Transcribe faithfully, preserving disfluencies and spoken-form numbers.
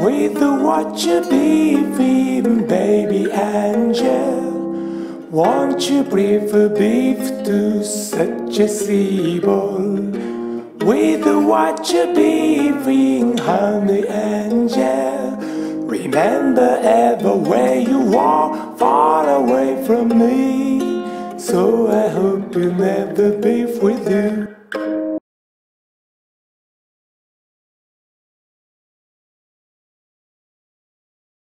with what you beefing, baby angel. Won't you breathe a beef to such a sea ball? With what you beefing, honey angel. Remember ever where you are, far away from me. So I hope you never beef with you.